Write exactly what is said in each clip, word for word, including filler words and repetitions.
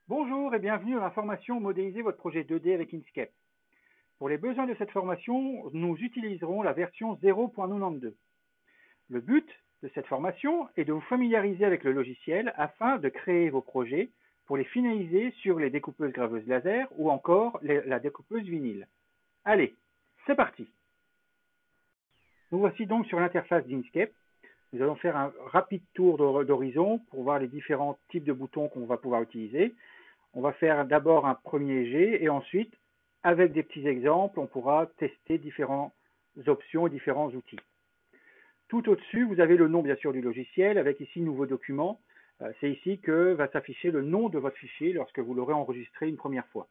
Bonjour et bienvenue à la formation Modéliser votre projet deux D avec Inkscape. Pour les besoins de cette formation, nous utiliserons la version zéro point quatre-vingt-douze. Le but de cette formation est de vous familiariser avec le logiciel afin de créer vos projets pour les finaliser sur les découpeuses graveuses laser ou encore les, la découpeuse vinyle. Allez, c'est parti. Nous voici donc sur l'interface d'Inkscape. Nous allons faire un rapide tour d'horizon pour voir les différents types de boutons qu'on va pouvoir utiliser. On va faire d'abord un premier jet et ensuite, avec des petits exemples, on pourra tester différentes options et différents outils. Tout au-dessus, vous avez le nom bien sûr du logiciel avec ici Nouveau document. C'est ici que va s'afficher le nom de votre fichier lorsque vous l'aurez enregistré une première fois.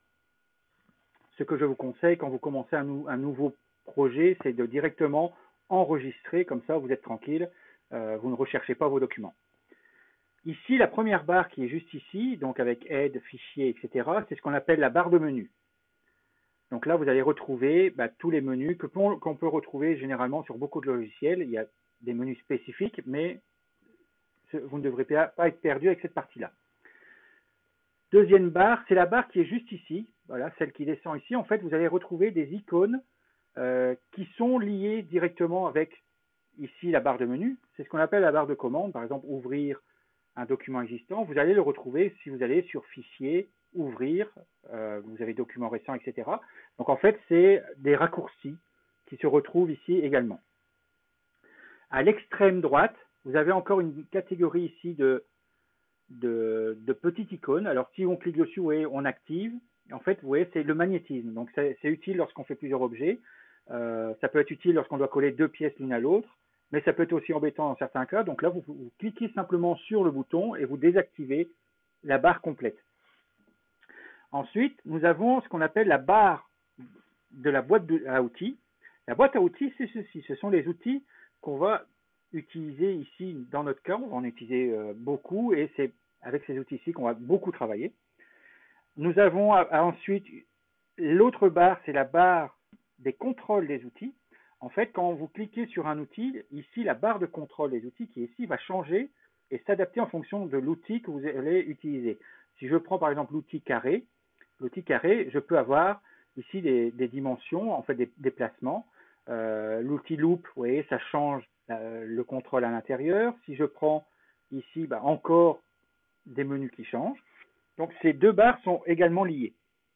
Ce que je vous conseille quand vous commencez un, nou un nouveau projet, c'est de directement enregistrer, comme ça vous êtes tranquille, euh, vous ne recherchez pas vos documents. Ici, la première barre qui est juste ici, donc avec aide, fichier, et cetera, c'est ce qu'on appelle la barre de menu. Donc là, vous allez retrouver bah, tous les menus que qu'on peut retrouver généralement sur beaucoup de logiciels. Il y a des menus spécifiques, mais vous ne devrez pas être perdu avec cette partie-là. Deuxième barre, c'est la barre qui est juste ici, voilà, celle qui descend ici. En fait, vous allez retrouver des icônes euh, qui sont liées directement avec ici la barre de menu. C'est ce qu'on appelle la barre de commande, par exemple ouvrir un document existant, vous allez le retrouver si vous allez sur Fichier, Ouvrir, euh, vous avez Documents récents, et cetera. Donc en fait, c'est des raccourcis qui se retrouvent ici également. À l'extrême droite, vous avez encore une catégorie ici de, de, de petites icônes. Alors si on clique dessus, vous voyez, on active. En fait, vous voyez, c'est le magnétisme. Donc c'est utile lorsqu'on fait plusieurs objets. Euh, ça peut être utile lorsqu'on doit coller deux pièces l'une à l'autre. Mais ça peut être aussi embêtant dans certains cas. Donc là, vous, vous cliquez simplement sur le bouton et vous désactivez la barre complète. Ensuite, nous avons ce qu'on appelle la barre de la boîte à outils. La boîte à outils, c'est ceci. Ce sont les outils qu'on va utiliser ici. Dans notre cas, on va en utiliser beaucoup et c'est avec ces outils-ci qu'on va beaucoup travailler. Nous avons ensuite l'autre barre, c'est la barre des contrôles des outils. En fait, quand vous cliquez sur un outil, ici, la barre de contrôle des outils qui est ici va changer et s'adapter en fonction de l'outil que vous allez utiliser. Si je prends par exemple l'outil carré, l'outil carré, je peux avoir ici des, des dimensions, en fait des, des placements. Euh, l'outil loop, vous voyez, ça change euh, le contrôle à l'intérieur. Si je prends ici, bah, encore des menus qui changent. Donc ces deux barres sont également liées.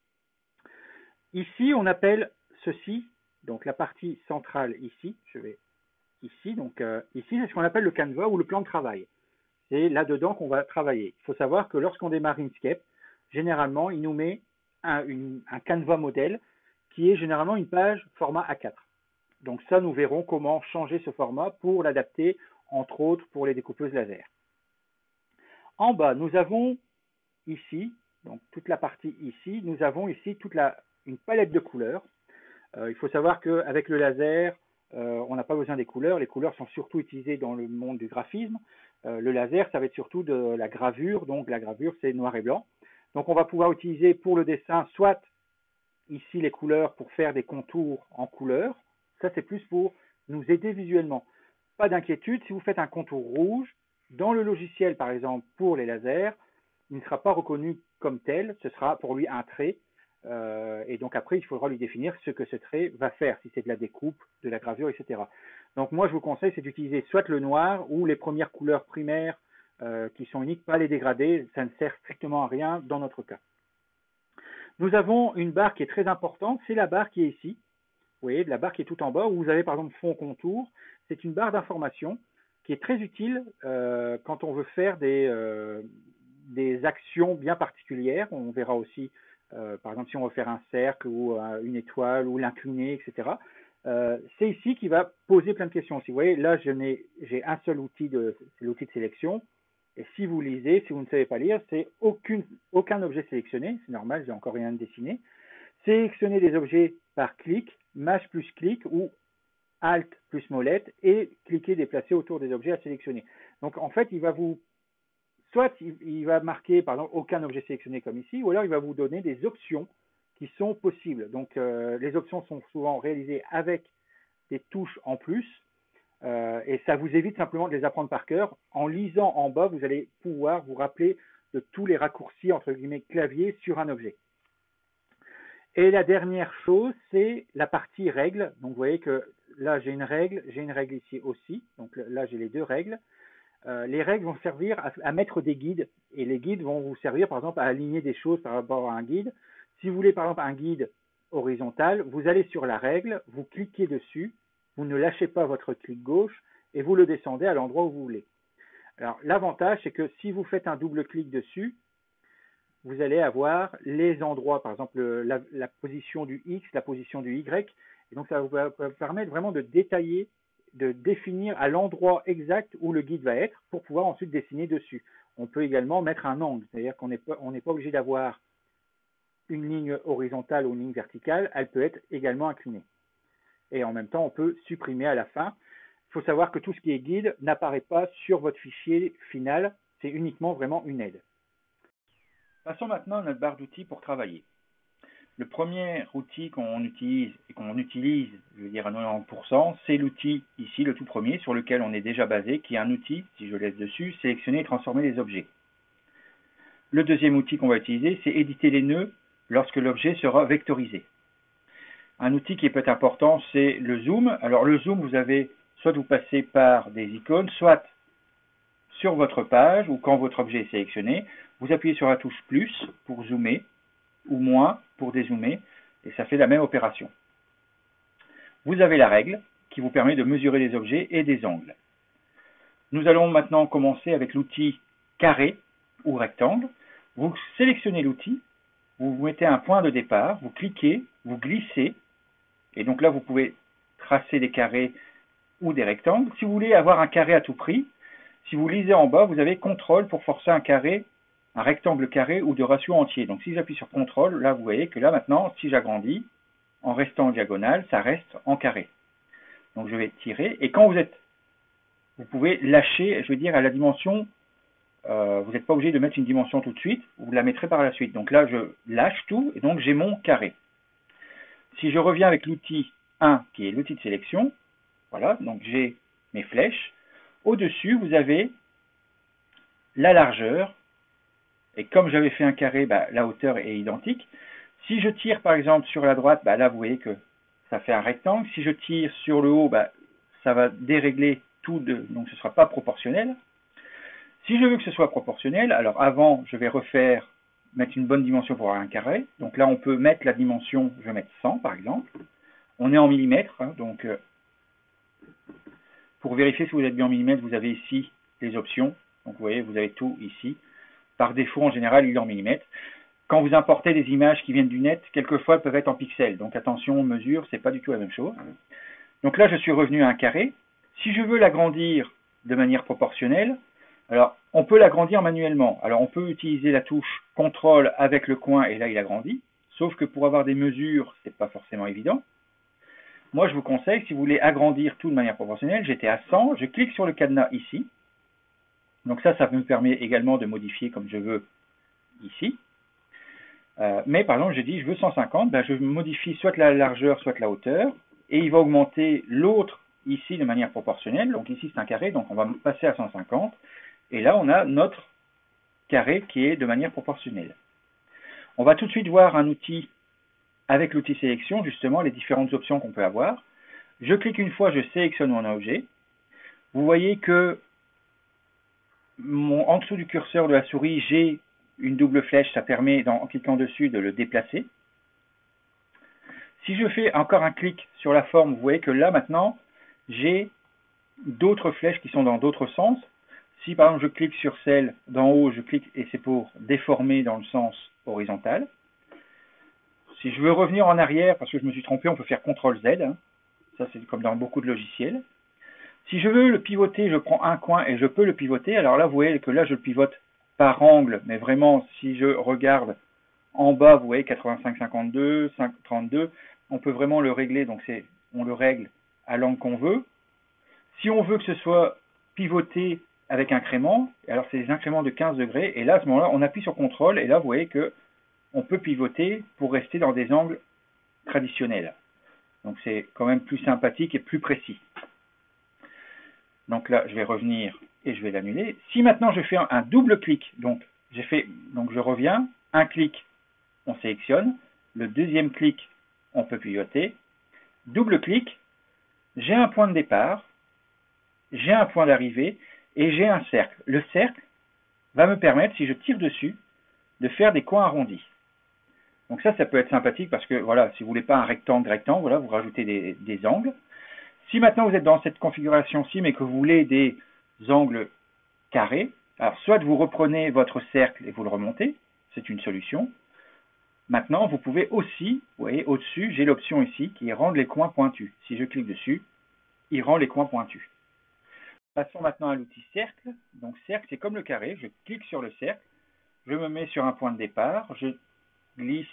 Ici, on appelle ceci, donc la partie centrale ici, je vais ici, donc euh, ici c'est ce qu'on appelle le canevas ou le plan de travail. C'est là-dedans qu'on va travailler. Il faut savoir que lorsqu'on démarre Inkscape, généralement, il nous met un, une, un canevas modèle qui est généralement une page format A quatre. Donc ça, nous verrons comment changer ce format pour l'adapter, entre autres, pour les découpeuses laser. En bas, nous avons ici, donc toute la partie ici, nous avons ici toute la, une palette de couleurs. Euh, il faut savoir qu'avec le laser, euh, on n'a pas besoin des couleurs. Les couleurs sont surtout utilisées dans le monde du graphisme. Euh, le laser, ça va être surtout de la gravure. Donc la gravure, c'est noir et blanc. Donc on va pouvoir utiliser pour le dessin soit ici les couleurs pour faire des contours en couleurs. Ça, c'est plus pour nous aider visuellement. Pas d'inquiétude, si vous faites un contour rouge, dans le logiciel, par exemple, pour les lasers, il ne sera pas reconnu comme tel. Ce sera pour lui un trait. Euh, et donc après, il faudra lui définir ce que ce trait va faire, si c'est de la découpe, de la gravure, et cetera. Donc moi, je vous conseille, c'est d'utiliser soit le noir ou les premières couleurs primaires euh, qui sont uniques, pas les dégradés. Ça ne sert strictement à rien dans notre cas. Nous avons une barre qui est très importante, c'est la barre qui est ici. Vous voyez, la barre qui est tout en bas, où vous avez par exemple fond contour. C'est une barre d'information qui est très utile euh, quand on veut faire des, euh, des actions bien particulières. On verra aussi Euh, par exemple, si on veut faire un cercle ou euh, une étoile ou l'incliner, et cetera. Euh, c'est ici qui va poser plein de questions. Si vous voyez, là, j'ai un seul outil, c'est l'outil de sélection. Et si vous lisez, si vous ne savez pas lire, c'est aucun objet sélectionné. C'est normal, j'ai encore rien dessiné. Sélectionner des objets par clic, mâche plus clic ou alt plus molette et cliquer déplacer autour des objets à sélectionner. Donc, en fait, il va vous soit il va marquer, par exemple, aucun objet sélectionné comme ici, ou alors il va vous donner des options qui sont possibles. Donc, euh, les options sont souvent réalisées avec des touches en plus, euh, et ça vous évite simplement de les apprendre par cœur. En lisant en bas, vous allez pouvoir vous rappeler de tous les raccourcis entre guillemets clavier sur un objet. Et la dernière chose, c'est la partie règles. Donc vous voyez que là j'ai une règle, j'ai une règle ici aussi. Donc là j'ai les deux règles. Euh, les règles vont servir à, à mettre des guides, et les guides vont vous servir par exemple à aligner des choses par rapport à un guide. Si vous voulez par exemple un guide horizontal, vous allez sur la règle, vous cliquez dessus, vous ne lâchez pas votre clic gauche et vous le descendez à l'endroit où vous voulez. Alors l'avantage c'est que si vous faites un double clic dessus, vous allez avoir les endroits, par exemple la, la position du X, la position du Y, et donc ça va vous permettre vraiment de détailler, de définir à l'endroit exact où le guide va être pour pouvoir ensuite dessiner dessus. On peut également mettre un angle, c'est-à-dire qu'on n'est pas, on n'est pas obligé d'avoir une ligne horizontale ou une ligne verticale, elle peut être également inclinée. Et en même temps, on peut supprimer à la fin. Il faut savoir que tout ce qui est guide n'apparaît pas sur votre fichier final, c'est uniquement vraiment une aide. Passons maintenant à notre barre d'outils pour travailler. Le premier outil qu'on utilise, et qu'on utilise, je veux dire à quatre-vingt-dix pour cent, c'est l'outil ici, le tout premier, sur lequel on est déjà basé, qui est un outil, si je laisse dessus, sélectionner et transformer les objets. Le deuxième outil qu'on va utiliser, c'est éditer les nœuds lorsque l'objet sera vectorisé. Un outil qui peut être important, c'est le zoom. Alors le zoom, vous avez, soit vous passez par des icônes, soit sur votre page, ou quand votre objet est sélectionné, vous appuyez sur la touche plus pour zoomer, ou moins pour dézoomer, et ça fait la même opération. Vous avez la règle qui vous permet de mesurer les objets et des angles. Nous allons maintenant commencer avec l'outil carré ou rectangle. Vous sélectionnez l'outil, vous vous mettez un point de départ, vous cliquez, vous glissez, et donc là vous pouvez tracer des carrés ou des rectangles. Si vous voulez avoir un carré à tout prix, si vous lisez en bas, vous avez contrôle pour forcer un carré, un rectangle carré ou de ratio entier. Donc si j'appuie sur contrôle, là vous voyez que là maintenant, si j'agrandis, en restant en diagonale, ça reste en carré. Donc je vais tirer, et quand vous êtes, vous pouvez lâcher, je veux dire, à la dimension, euh, vous n'êtes pas obligé de mettre une dimension tout de suite, vous la mettrez par la suite. Donc là je lâche tout, et donc j'ai mon carré. Si je reviens avec l'outil un, qui est l'outil de sélection, voilà, donc j'ai mes flèches. Au-dessus, vous avez la largeur, et comme j'avais fait un carré, bah, la hauteur est identique. Si je tire par exemple sur la droite, bah, là vous voyez que ça fait un rectangle. Si je tire sur le haut, bah, ça va dérégler tout, de, donc ce ne sera pas proportionnel. Si je veux que ce soit proportionnel, alors avant je vais refaire, mettre une bonne dimension pour avoir un carré. Donc là on peut mettre la dimension, je vais mettre cent par exemple. On est en millimètres, hein, donc euh, pour vérifier si vous êtes bien en millimètres, vous avez ici les options. Donc vous voyez, vous avez tout ici. Par défaut, en général, il est en millimètres. Quand vous importez des images qui viennent du net, quelquefois, elles peuvent être en pixels. Donc attention, mesure, c'est pas du tout la même chose. Donc là, je suis revenu à un carré. Si je veux l'agrandir de manière proportionnelle, alors on peut l'agrandir manuellement. Alors on peut utiliser la touche contrôle avec le coin et là, il agrandit. Sauf que pour avoir des mesures, c'est pas forcément évident. Moi, je vous conseille, si vous voulez agrandir tout de manière proportionnelle, j'étais à cent, je clique sur le cadenas ici. Donc ça, ça me permet également de modifier comme je veux ici. Euh, mais par exemple, je dis je veux cent cinquante, ben je modifie soit la largeur, soit la hauteur, et il va augmenter l'autre ici de manière proportionnelle. Donc ici c'est un carré, donc on va passer à cent cinquante, et là on a notre carré qui est de manière proportionnelle. On va tout de suite voir un outil avec l'outil sélection, justement les différentes options qu'on peut avoir. Je clique une fois, je sélectionne mon objet. Vous voyez que Mon, en dessous du curseur de la souris, j'ai une double flèche, ça permet, dans, en cliquant dessus, de le déplacer. Si je fais encore un clic sur la forme, vous voyez que là, maintenant, j'ai d'autres flèches qui sont dans d'autres sens. Si, par exemple, je clique sur celle d'en haut, je clique et c'est pour déformer dans le sens horizontal. Si je veux revenir en arrière, parce que je me suis trompé, on peut faire contrôle Z. Hein. Ça, c'est comme dans beaucoup de logiciels. Si je veux le pivoter, je prends un coin et je peux le pivoter. Alors là, vous voyez que là, je le pivote par angle. Mais vraiment, si je regarde en bas, vous voyez quatre-vingt-cinq cinquante-deux, trente-deux. On peut vraiment le régler. Donc, c'est, on le règle à l'angle qu'on veut. Si on veut que ce soit pivoté avec incrément, alors c'est des incréments de quinze degrés. Et là, à ce moment-là, on appuie sur contrôle. Et là, vous voyez que on peut pivoter pour rester dans des angles traditionnels. Donc, c'est quand même plus sympathique et plus précis. Donc là, je vais revenir et je vais l'annuler. Si maintenant je fais un double clic, donc j'ai fait, donc je reviens, un clic, on sélectionne, le deuxième clic, on peut pivoter, double clic, j'ai un point de départ, j'ai un point d'arrivée et j'ai un cercle. Le cercle va me permettre, si je tire dessus, de faire des coins arrondis. Donc ça, ça peut être sympathique parce que, voilà, si vous voulez pas un rectangle, rectangle, voilà, vous rajoutez des, des angles. Si maintenant vous êtes dans cette configuration-ci, mais que vous voulez des angles carrés, alors soit vous reprenez votre cercle et vous le remontez, c'est une solution. Maintenant, vous pouvez aussi, vous voyez, au-dessus, j'ai l'option ici qui est rendre les coins pointus. Si je clique dessus, il rend les coins pointus. Passons maintenant à l'outil cercle. Donc cercle, c'est comme le carré, je clique sur le cercle, je me mets sur un point de départ, je glisse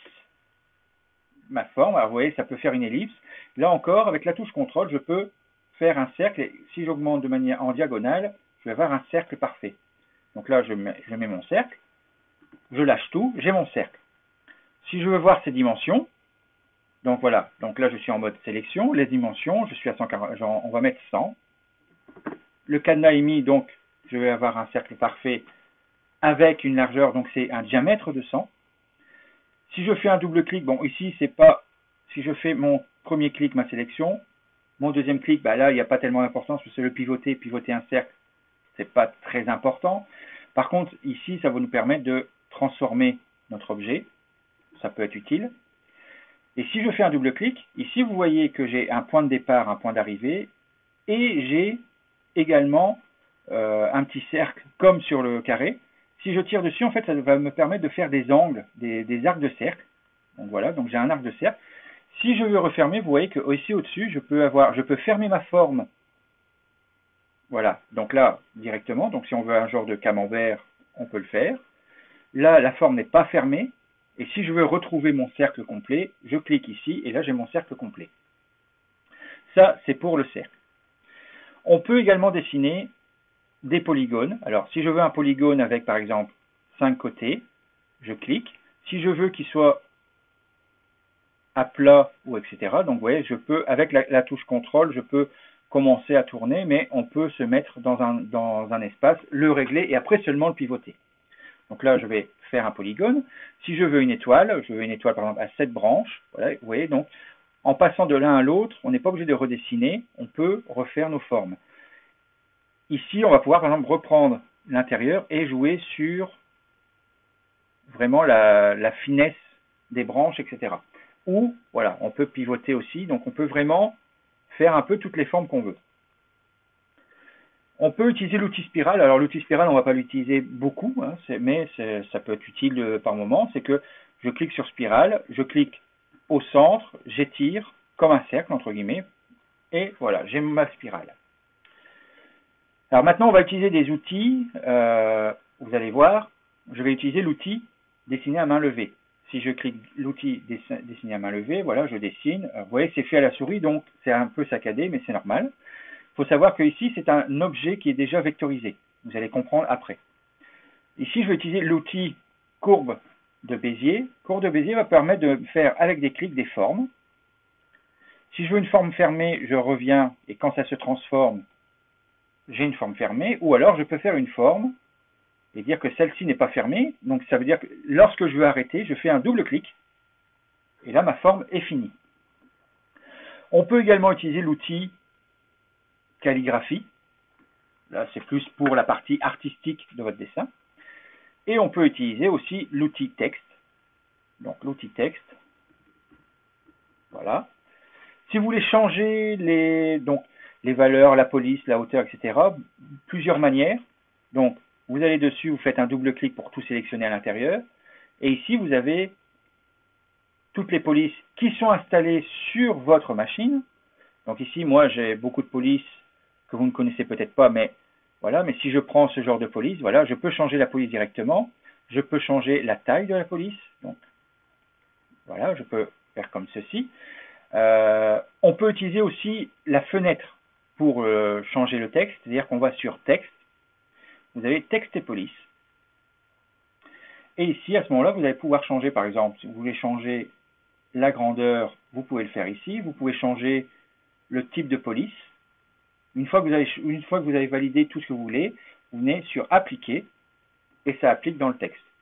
ma forme. Alors vous voyez, ça peut faire une ellipse. Là encore, avec la touche contrôle, je peux faire un cercle. Et si j'augmente de manière en diagonale, je vais avoir un cercle parfait. Donc là, je mets, je mets mon cercle, je lâche tout, j'ai mon cercle. Si je veux voir ses dimensions, donc voilà, donc là je suis en mode sélection, les dimensions, je suis à cent quarante, on va mettre cent. Le cadenas est mis, donc je vais avoir un cercle parfait avec une largeur, donc c'est un diamètre de cent. Si je fais un double clic, bon ici c'est pas, si je fais mon premier clic, ma sélection, mon deuxième clic, bah là il n'y a pas tellement d'importance, parce que le pivoter, pivoter un cercle, c'est pas très important. Par contre ici ça va nous permettre de transformer notre objet, ça peut être utile. Et si je fais un double clic, ici vous voyez que j'ai un point de départ, un point d'arrivée, et j'ai également euh, un petit cercle comme sur le carré. Si je tire dessus, en fait, ça va me permettre de faire des angles, des, des arcs de cercle. Donc voilà, donc j'ai un arc de cercle. Si je veux refermer, vous voyez que ici au-dessus, je peux avoir, je peux fermer ma forme. Voilà, donc là, directement, donc si on veut un genre de camembert, on peut le faire. Là, la forme n'est pas fermée. Et si je veux retrouver mon cercle complet, je clique ici, et là j'ai mon cercle complet. Ça, c'est pour le cercle. On peut également dessiner des polygones. Alors, si je veux un polygone avec, par exemple, cinq côtés, je clique. Si je veux qu'il soit à plat, ou et cetera, donc vous voyez, je peux, avec la, la touche contrôle, je peux commencer à tourner, mais on peut se mettre dans un, dans un espace, le régler, et après seulement le pivoter. Donc là, je vais faire un polygone. Si je veux une étoile, je veux une étoile par exemple à sept branches, voilà, vous voyez, donc en passant de l'un à l'autre, on n'est pas obligé de redessiner, on peut refaire nos formes. Ici, on va pouvoir par exemple reprendre l'intérieur et jouer sur vraiment la, la finesse des branches, et cetera. Ou, voilà, on peut pivoter aussi, donc on peut vraiment faire un peu toutes les formes qu'on veut. On peut utiliser l'outil spirale. Alors l'outil spirale, on ne va pas l'utiliser beaucoup, hein, mais ça peut être utile par moment. C'est que je clique sur spirale, je clique au centre, j'étire comme un cercle, entre guillemets, et voilà, j'ai ma spirale. Alors maintenant, on va utiliser des outils. Euh, vous allez voir, je vais utiliser l'outil dessiner à main levée. Si je clique l'outil dessiner à main levée, voilà, je dessine. Vous voyez, c'est fait à la souris, donc c'est un peu saccadé, mais c'est normal. Il faut savoir que ici, c'est un objet qui est déjà vectorisé. Vous allez comprendre après. Ici, je vais utiliser l'outil courbe de Bézier. Courbe de Bézier va permettre de faire, avec des clics, des formes. Si je veux une forme fermée, je reviens, et quand ça se transforme, j'ai une forme fermée. Ou alors, je peux faire une forme et dire que celle-ci n'est pas fermée. Donc, ça veut dire que lorsque je veux arrêter, je fais un double clic. Et là, ma forme est finie. On peut également utiliser l'outil calligraphie. Là, c'est plus pour la partie artistique de votre dessin. Et on peut utiliser aussi l'outil texte. Donc, l'outil texte. Voilà. Si vous voulez changer les, donc, les valeurs, la police, la hauteur, et cetera, plusieurs manières. Donc, vous allez dessus, vous faites un double clic pour tout sélectionner à l'intérieur. Et ici, vous avez toutes les polices qui sont installées sur votre machine. Donc ici, moi, j'ai beaucoup de polices que vous ne connaissez peut-être pas, mais voilà. Mais si je prends ce genre de police, voilà, je peux changer la police directement. Je peux changer la taille de la police. Donc, voilà, je peux faire comme ceci. Euh, on peut utiliser aussi la fenêtre pour euh, changer le texte, c'est-à-dire qu'on va sur texte. Vous avez texte et police. Et ici, à ce moment-là, vous allez pouvoir changer, par exemple, si vous voulez changer la grandeur, vous pouvez le faire ici. Vous pouvez changer le type de police. Une fois que vous avez, une fois que vous avez validé tout ce que vous voulez, vous venez sur appliquer et ça applique dans le texte.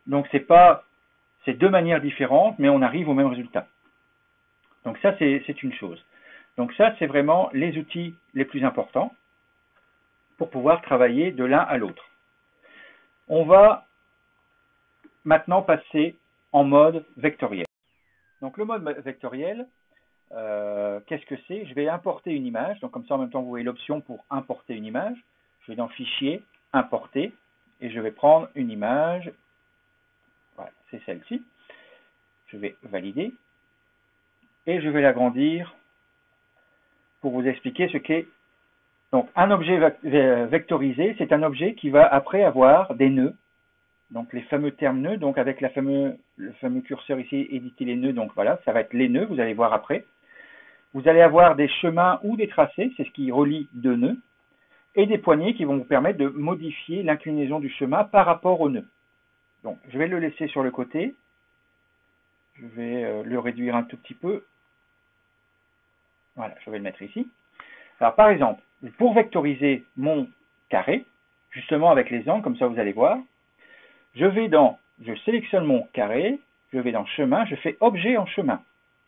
Donc, c'est pas, c'est deux manières différentes, mais on arrive au même résultat. Donc, ça, c'est une chose. Donc, ça, c'est vraiment les outils les plus importants pour pouvoir travailler de l'un à l'autre. On va maintenant passer en mode vectoriel. Donc, le mode vectoriel, euh, qu'est-ce que c'est? Je vais importer une image. Donc, comme ça, en même temps, vous voyez l'option pour importer une image. Je vais dans Fichier, Importer, et je vais prendre une image. Voilà, c'est celle-ci. Je vais valider. Et je vais l'agrandir pour vous expliquer ce qu'est. Donc, un objet vectorisé, c'est un objet qui va après avoir des nœuds. Donc, les fameux termes nœuds, donc avec la fameux, le fameux curseur ici, éditer les nœuds. Donc, voilà, ça va être les nœuds, vous allez voir après. Vous allez avoir des chemins ou des tracés, c'est ce qui relie deux nœuds, et des poignées qui vont vous permettre de modifier l'inclinaison du chemin par rapport aux nœuds. Donc, je vais le laisser sur le côté. Je vais euh, le réduire un tout petit peu. Voilà, je vais le mettre ici. Alors, par exemple, pour vectoriser mon carré, justement avec les angles, comme ça vous allez voir, je vais dans, je sélectionne mon carré, je vais dans chemin, je fais objet en chemin.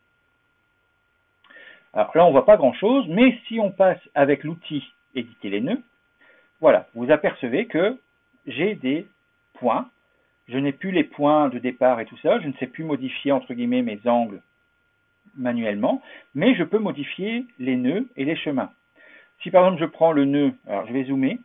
Alors là, on ne voit pas grand-chose, mais si on passe avec l'outil éditer les nœuds, voilà, vous apercevez que j'ai des points. Je n'ai plus les points de départ et tout ça, je ne sais plus modifier entre guillemets mes angles manuellement, mais je peux modifier les nœuds et les chemins. Si par exemple je prends le nœud, alors je vais zoomer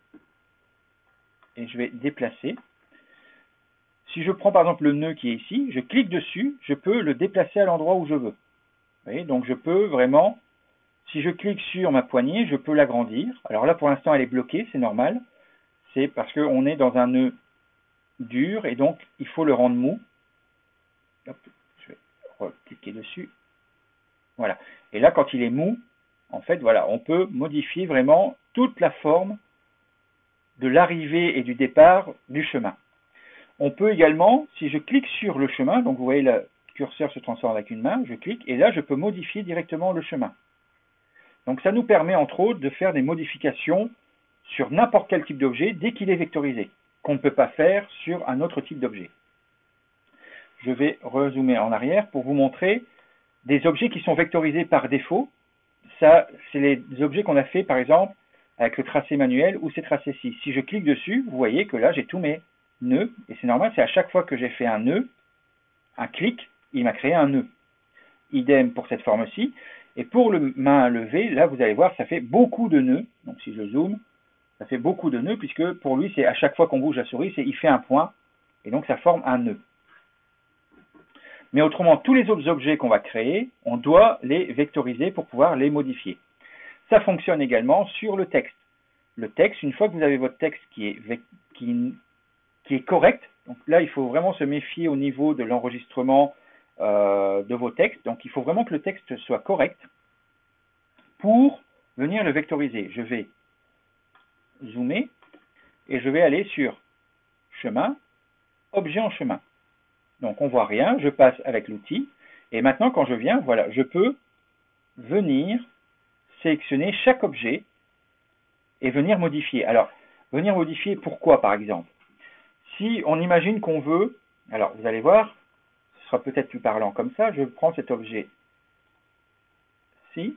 et je vais déplacer. Si je prends par exemple le nœud qui est ici, je clique dessus, je peux le déplacer à l'endroit où je veux. Vous voyez, donc je peux vraiment, si je clique sur ma poignée, je peux l'agrandir. Alors là pour l'instant elle est bloquée, c'est normal. C'est parce qu'on est dans un nœud dur et donc il faut le rendre mou. Hop, je vais cliquer dessus. Voilà. Et là quand il est mou, en fait voilà, on peut modifier vraiment toute la forme de l'arrivée et du départ du chemin. On peut également, si je clique sur le chemin, donc vous voyez le curseur se transforme avec une main, je clique et là je peux modifier directement le chemin. Donc ça nous permet entre autres de faire des modifications sur n'importe quel type d'objet dès qu'il est vectorisé, qu'on ne peut pas faire sur un autre type d'objet. Je vais rezoomer en arrière pour vous montrer des objets qui sont vectorisés par défaut. Ça, c'est les objets qu'on a fait par exemple avec le tracé manuel ou ces tracés-ci. Si je clique dessus, vous voyez que là j'ai tous mes nœuds, et c'est normal, c'est à chaque fois que j'ai fait un nœud, un clic, il m'a créé un nœud. Idem pour cette forme-ci. Et pour le main levée, là vous allez voir, ça fait beaucoup de nœuds. Donc si je zoome, ça fait beaucoup de nœuds, puisque pour lui, c'est à chaque fois qu'on bouge la souris, c'est il fait un point, et donc ça forme un nœud. Mais autrement, tous les autres objets qu'on va créer, on doit les vectoriser pour pouvoir les modifier. Ça fonctionne également sur le texte. Le texte, une fois que vous avez votre texte qui est, qui, qui est correct, donc là, il faut vraiment se méfier au niveau de l'enregistrement euh, de vos textes. Donc, il faut vraiment que le texte soit correct pour venir le vectoriser. Je vais zoomer et je vais aller sur chemin, objet en chemin. Donc, on ne voit rien, je passe avec l'outil. Et maintenant, quand je viens, voilà, je peux venir sélectionner chaque objet et venir modifier. Alors, venir modifier pourquoi, par exemple? Si on imagine qu'on veut, alors vous allez voir, ce sera peut-être plus parlant comme ça, je prends cet objet-ci,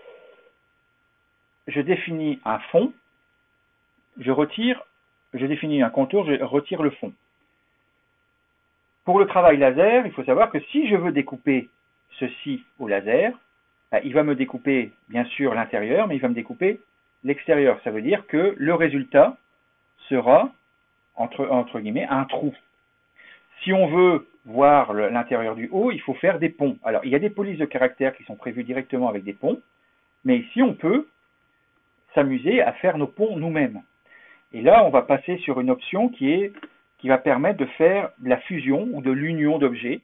je définis un fond, je retire, je définis un contour, je retire le fond. Pour le travail laser, il faut savoir que si je veux découper ceci au laser, il va me découper bien sûr l'intérieur, mais il va me découper l'extérieur. Ça veut dire que le résultat sera, entre, entre guillemets, un trou. Si on veut voir l'intérieur du haut, il faut faire des ponts. Alors, il y a des polices de caractères qui sont prévues directement avec des ponts, mais ici, on peut s'amuser à faire nos ponts nous-mêmes. Et là, on va passer sur une option qui, est, qui va permettre de faire de la fusion ou de l'union d'objets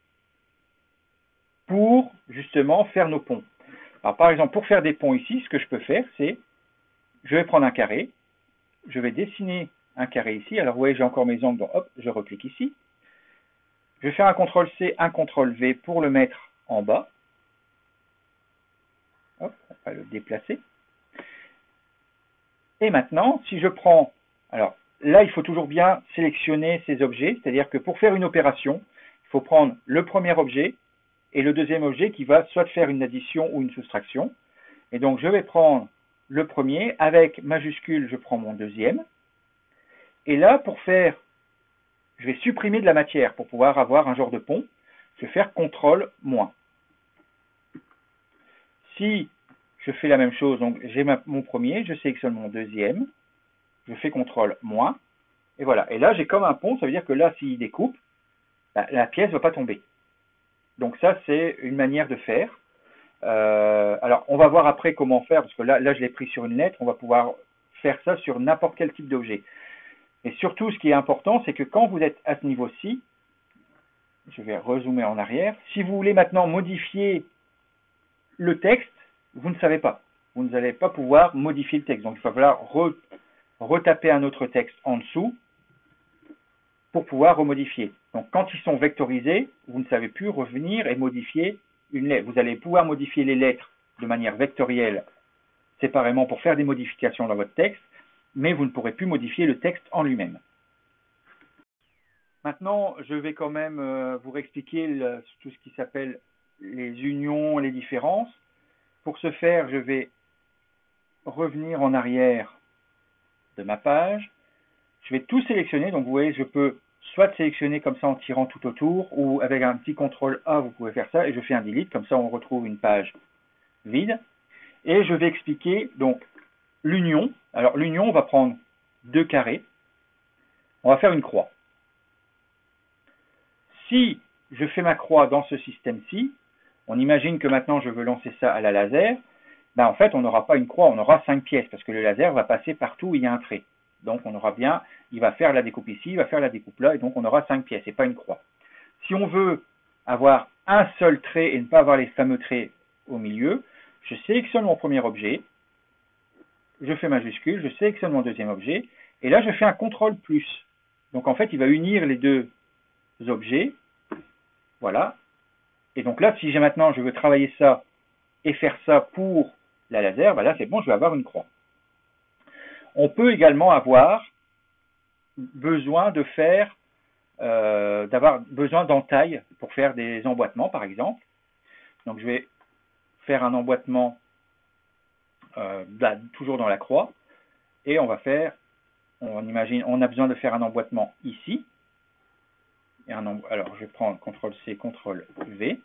pour, justement, faire nos ponts. Alors, par exemple, pour faire des ponts ici, ce que je peux faire, c'est, je vais prendre un carré, je vais dessiner un carré ici. Alors, vous voyez, j'ai encore mes angles, donc hop, je reclique ici. Je vais faire un contrôle C, un contrôle V pour le mettre en bas. Hop, on va le déplacer. Et maintenant, si je prends, alors, là, il faut toujours bien sélectionner ces objets, c'est-à-dire que pour faire une opération, il faut prendre le premier objet et le deuxième objet qui va soit faire une addition ou une soustraction. Et donc, je vais prendre le premier, avec majuscule, je prends mon deuxième. Et là, pour faire, je vais supprimer de la matière pour pouvoir avoir un genre de pont. Je vais faire contrôle moins. Si je fais la même chose, donc j'ai mon premier, je sélectionne mon deuxième, je fais contrôle moins, et voilà. Et là, j'ai comme un pont, ça veut dire que là, s'il découpe, bah, la pièce ne va pas tomber. Donc ça, c'est une manière de faire. Euh, alors, on va voir après comment faire, parce que là, là je l'ai pris sur une lettre, on va pouvoir faire ça sur n'importe quel type d'objet. Et surtout, ce qui est important, c'est que quand vous êtes à ce niveau-ci, je vais rezoomer en arrière, si vous voulez maintenant modifier le texte, vous ne savez pas. Vous n'allez pas pouvoir modifier le texte. Donc, il va falloir re, retaper un autre texte en dessous pour pouvoir remodifier. Donc, quand ils sont vectorisés, vous ne savez plus revenir et modifier une lettre. Vous allez pouvoir modifier les lettres de manière vectorielle séparément pour faire des modifications dans votre texte, mais vous ne pourrez plus modifier le texte en lui-même. Maintenant, je vais quand même euh, vous réexpliquer le, tout ce qui s'appelle les unions, les différences. Pour ce faire, je vais revenir en arrière de ma page. Je vais tout sélectionner. Donc, vous voyez, je peux soit sélectionner comme ça en tirant tout autour, ou avec un petit contrôle A, vous pouvez faire ça, et je fais un delete. Comme ça, on retrouve une page vide. Et je vais expliquer donc l'union. Alors, l'union, on va prendre deux carrés. On va faire une croix. Si je fais ma croix dans ce système-ci, on imagine que maintenant je veux lancer ça à la laser, ben en fait on n'aura pas une croix, on aura cinq pièces, parce que le laser va passer partout où il y a un trait. Donc on aura bien, il va faire la découpe ici, il va faire la découpe là, et donc on aura cinq pièces, et pas une croix. Si on veut avoir un seul trait et ne pas avoir les fameux traits au milieu, je sélectionne mon premier objet, je fais majuscule, je sélectionne mon deuxième objet, et là je fais un contrôle plus. Donc en fait il va unir les deux objets, voilà. Et donc là, si j'ai maintenant, je veux travailler ça et faire ça pour la laser, ben là c'est bon, je vais avoir une croix. On peut également avoir besoin de faire, euh, d'avoir besoin d'entailles pour faire des emboîtements, par exemple. Donc je vais faire un emboîtement euh, là, toujours dans la croix, et on va faire, on imagine, on a besoin de faire un emboîtement ici. Et un embo alors je vais prendre contrôle C, contrôle V.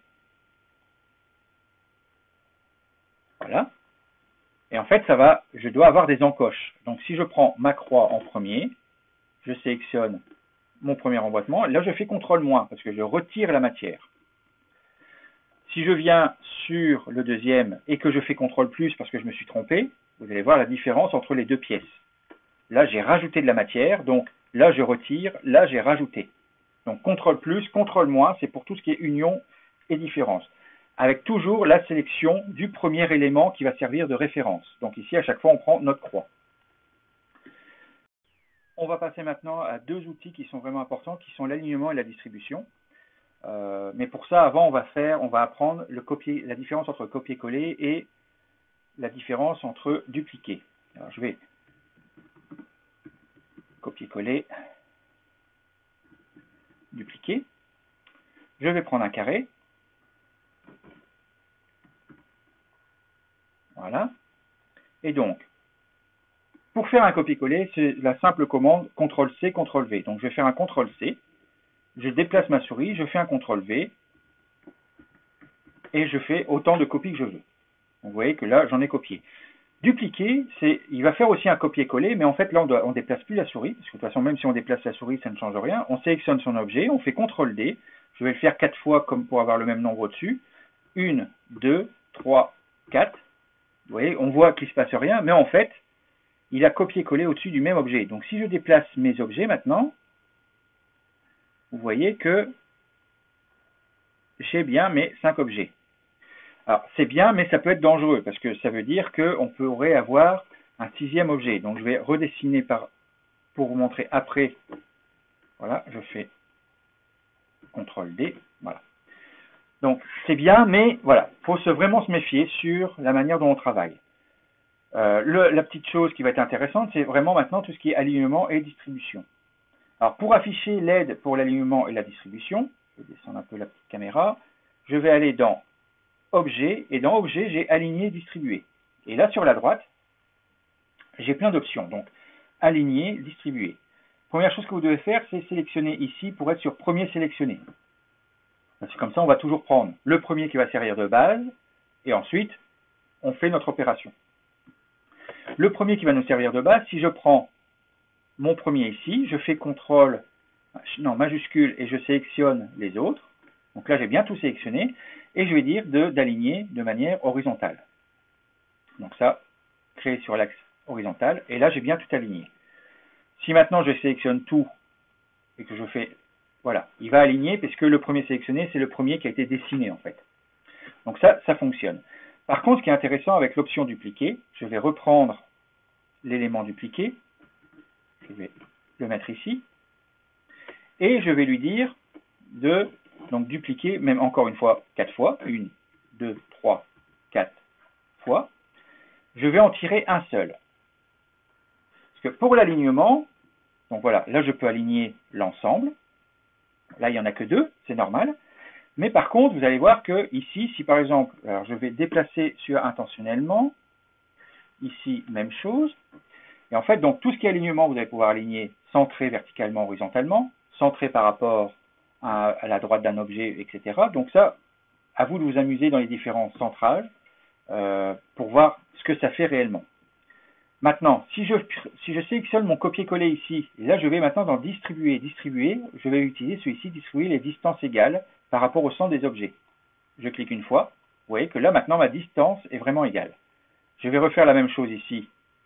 Voilà. Et en fait, ça va, je dois avoir des encoches. Donc, si je prends ma croix en premier, je sélectionne mon premier emboîtement. Là, je fais contrôle moins parce que je retire la matière. Si je viens sur le deuxième et que je fais contrôle plus parce que je me suis trompé, vous allez voir la différence entre les deux pièces. Là, j'ai rajouté de la matière. Donc, là, je retire. Là, j'ai rajouté. Donc, contrôle plus, contrôle moins, c'est pour tout ce qui est union et différence. Avec toujours la sélection du premier élément qui va servir de référence. Donc ici, à chaque fois, on prend notre croix. On va passer maintenant à deux outils qui sont vraiment importants, qui sont l'alignement et la distribution. Euh, mais pour ça, avant, on va faire, on va apprendre le copier, la différence entre copier-coller et la différence entre dupliquer. Alors, je vais copier-coller, dupliquer. Je vais prendre un carré. Voilà. Et donc, pour faire un copier-coller, c'est la simple commande contrôle C, contrôle V. Donc, je vais faire un contrôle C. Je déplace ma souris, je fais un contrôle V. Et je fais autant de copies que je veux. Donc, vous voyez que là, j'en ai copié. Dupliquer, c'est, il va faire aussi un copier-coller, mais en fait, là, on ne déplace plus la souris, parce que de toute façon, même si on déplace la souris, ça ne change rien. On sélectionne son objet, on fait contrôle D. Je vais le faire quatre fois, comme pour avoir le même nombre au-dessus. un, deux, trois, quatre. Vous voyez, on voit qu'il ne se passe rien, mais en fait, il a copié-collé au-dessus du même objet. Donc, si je déplace mes objets maintenant, vous voyez que j'ai bien mes cinq objets. Alors, c'est bien, mais ça peut être dangereux, parce que ça veut dire qu'on pourrait avoir un sixième objet. Donc, je vais redessiner par, pour vous montrer après. Voilà, je fais contrôle D. Voilà. Donc, c'est bien, mais voilà, il faut se, vraiment se méfier sur la manière dont on travaille. Euh, le, la petite chose qui va être intéressante, c'est vraiment maintenant tout ce qui est alignement et distribution. Alors, pour afficher l'aide pour l'alignement et la distribution, je vais descendre un peu la petite caméra, je vais aller dans Objet, et dans Objet, j'ai Aligner, Distribuer. Et là, sur la droite, j'ai plein d'options. Donc, Aligner, Distribuer. Première chose que vous devez faire, c'est sélectionner ici pour être sur Premier sélectionné. C'est comme ça, on va toujours prendre le premier qui va servir de base, et ensuite, on fait notre opération. Le premier qui va nous servir de base, si je prends mon premier ici, je fais contrôle, non, majuscule, et je sélectionne les autres. Donc là, j'ai bien tout sélectionné, et je vais dire d'aligner de, de manière horizontale. Donc ça, créer sur l'axe horizontal, et là, j'ai bien tout aligné. Si maintenant je sélectionne tout, et que je fais, voilà, il va aligner, parce que le premier sélectionné, c'est le premier qui a été dessiné, en fait. Donc ça, ça fonctionne. Par contre, ce qui est intéressant avec l'option dupliquer, je vais reprendre l'élément dupliqué, je vais le mettre ici, et je vais lui dire de donc, dupliquer, même encore une fois, quatre fois, une, deux, trois, quatre fois, je vais en tirer un seul. Parce que pour l'alignement, donc voilà, là je peux aligner l'ensemble, là il n'y en a que deux, c'est normal, mais par contre, vous allez voir que ici, si par exemple, alors je vais déplacer sur intentionnellement, ici, même chose, et en fait, donc tout ce qui est alignement, vous allez pouvoir aligner centré verticalement, horizontalement, centré par rapport à, à la droite d'un objet, et cetera. Donc ça, à vous de vous amuser dans les différents centrages euh, pour voir ce que ça fait réellement. Maintenant, si je, si je sélectionne mon copier-coller ici, et là je vais maintenant dans distribuer, distribuer, je vais utiliser celui-ci, distribuer les distances égales par rapport au centre des objets. Je clique une fois, vous voyez que là maintenant ma distance est vraiment égale. Je vais refaire la même chose ici,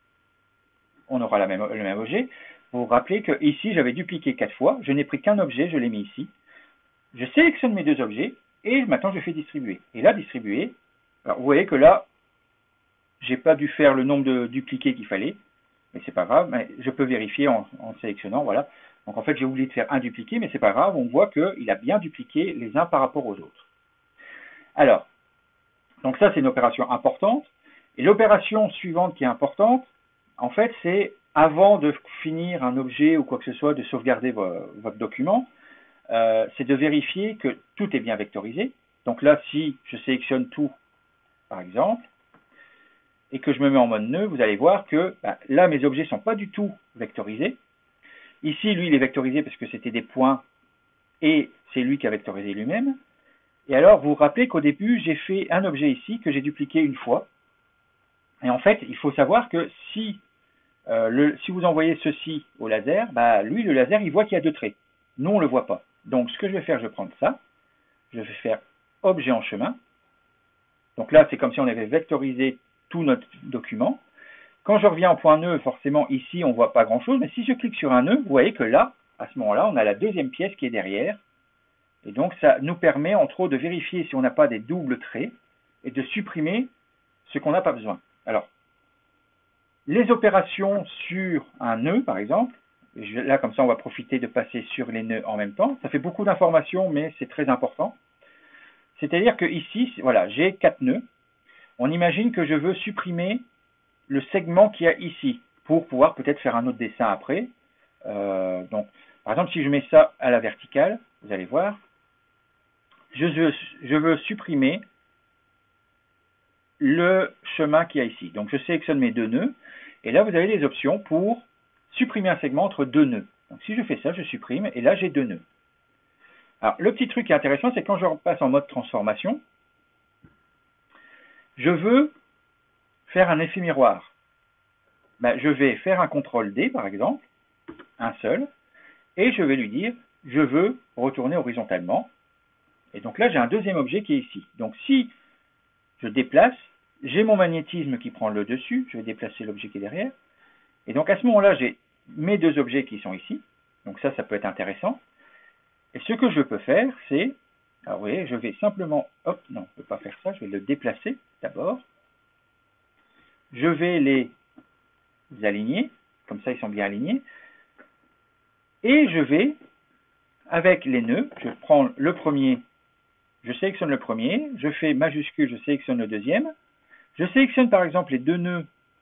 on aura la même, le même objet. Vous vous rappelez que ici j'avais dupliqué quatre fois, je n'ai pris qu'un objet, je l'ai mis ici. Je sélectionne mes deux objets et maintenant je fais distribuer. Et là, distribuer, alors vous voyez que là, j'ai pas dû faire le nombre de dupliqués qu'il fallait, mais c'est pas grave, mais je peux vérifier en, en sélectionnant, voilà. Donc en fait, j'ai oublié de faire un dupliqué, mais c'est pas grave, on voit qu'il a bien dupliqué les uns par rapport aux autres. Alors, donc ça c'est une opération importante, et l'opération suivante qui est importante, en fait, c'est avant de finir un objet ou quoi que ce soit, de sauvegarder vo- votre document, euh, c'est de vérifier que tout est bien vectorisé. Donc là, si je sélectionne tout, par exemple, et que je me mets en mode nœud, vous allez voir que bah, là, mes objets ne sont pas du tout vectorisés. Ici, lui, il est vectorisé parce que c'était des points et c'est lui qui a vectorisé lui-même. Et alors, vous vous rappelez qu'au début, j'ai fait un objet ici que j'ai dupliqué une fois. Et en fait, il faut savoir que si, euh, le, si vous envoyez ceci au laser, bah, lui, le laser, il voit qu'il y a deux traits. Nous, on ne le voit pas. Donc, ce que je vais faire, je vais prendre ça. Je vais faire objet en chemin. Donc là, c'est comme si on avait vectorisé tout notre document. Quand je reviens en point nœud, forcément, ici, on ne voit pas grand-chose. Mais si je clique sur un nœud, vous voyez que là, à ce moment-là, on a la deuxième pièce qui est derrière. Et donc, ça nous permet, entre autres, de vérifier si on n'a pas des doubles traits et de supprimer ce qu'on n'a pas besoin. Alors, les opérations sur un nœud, par exemple, je, là, comme ça, on va profiter de passer sur les nœuds en même temps. Ça fait beaucoup d'informations, mais c'est très important. C'est-à-dire que ici, voilà, j'ai quatre nœuds. On imagine que je veux supprimer le segment qu'il y a ici pour pouvoir peut-être faire un autre dessin après. Euh, donc, par exemple, si je mets ça à la verticale, vous allez voir, je veux, je veux supprimer le chemin qu'il y a ici. Donc, je sélectionne mes deux nœuds et là, vous avez les options pour supprimer un segment entre deux nœuds. Donc, si je fais ça, je supprime et là, j'ai deux nœuds. Alors, le petit truc qui est intéressant, c'est quand je repasse en mode transformation, je veux faire un effet miroir. Ben, je vais faire un contrôle D, par exemple, un seul, et je vais lui dire, je veux retourner horizontalement. Et donc là, j'ai un deuxième objet qui est ici. Donc si je déplace, j'ai mon magnétisme qui prend le dessus, je vais déplacer l'objet qui est derrière. Et donc à ce moment-là, j'ai mes deux objets qui sont ici. Donc ça, ça peut être intéressant. Et ce que je peux faire, c'est, alors vous voyez, je vais simplement, hop, non, je ne peux pas faire ça, je vais le déplacer d'abord. Je vais les aligner, comme ça ils sont bien alignés. Et je vais, avec les nœuds, je prends le premier, je sélectionne le premier, je fais majuscule, je sélectionne le deuxième. Je sélectionne par exemple les deux nœuds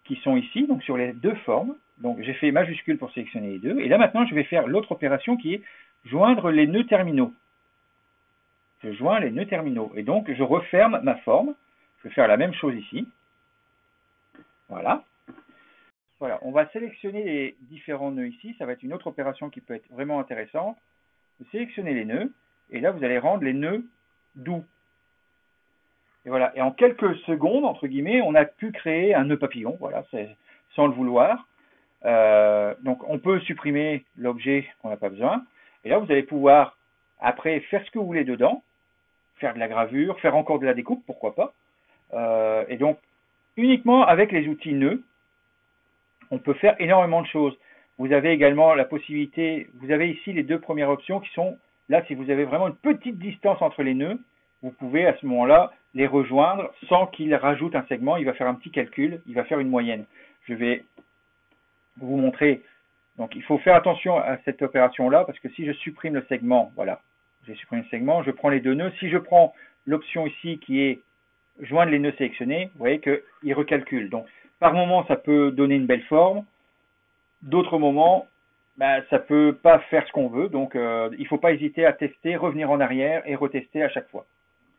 qui sont ici, donc sur les deux formes. Donc j'ai fait majuscule pour sélectionner les deux. Et là maintenant, je vais faire l'autre opération qui est joindre les nœuds terminaux. Je joins les nœuds terminaux. Et donc je referme ma forme. Je vais faire la même chose ici. Voilà. Voilà, on va sélectionner les différents nœuds ici. Ça va être une autre opération qui peut être vraiment intéressante. Vous sélectionnez les nœuds. Et là, vous allez rendre les nœuds doux. Et voilà. Et en quelques secondes, entre guillemets, on a pu créer un nœud papillon. Voilà, sans le vouloir. Euh, donc, on peut supprimer l'objet qu'on n'a pas besoin. Et là, vous allez pouvoir, après, faire ce que vous voulez dedans. Faire de la gravure, faire encore de la découpe, pourquoi pas. Euh, et donc, uniquement avec les outils nœuds, on peut faire énormément de choses. Vous avez également la possibilité, vous avez ici les deux premières options qui sont, là, si vous avez vraiment une petite distance entre les nœuds, vous pouvez à ce moment-là les rejoindre sans qu'il rajoute un segment. Il va faire un petit calcul, il va faire une moyenne. Je vais vous montrer. Donc, il faut faire attention à cette opération-là parce que si je supprime le segment, voilà, j'ai supprimé le segment, je prends les deux nœuds. Si je prends l'option ici qui est joindre les nœuds sélectionnés, vous voyez qu'il recalcule. Donc, par moment, ça peut donner une belle forme. D'autres moments, bah, ça ne peut pas faire ce qu'on veut. Donc, euh, il ne faut pas hésiter à tester, revenir en arrière et retester à chaque fois.